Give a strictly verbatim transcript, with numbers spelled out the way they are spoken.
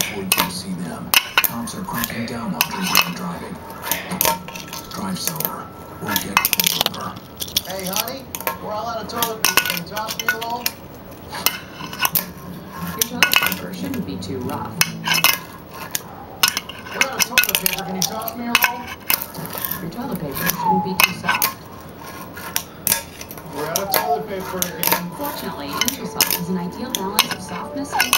before you see them. Cops are cracking down on drinking and driving. Drive sober or get pulled over. Hey, honey, we're all out of toilet paper. Can you toss me a roll? Your toilet paper shouldn't be too rough. We're out of toilet paper. Can you toss me a roll? Your toilet paper shouldn't be too soft. We're out of toilet paper again. Fortunately, Nutrisoft is an ideal balance of softness and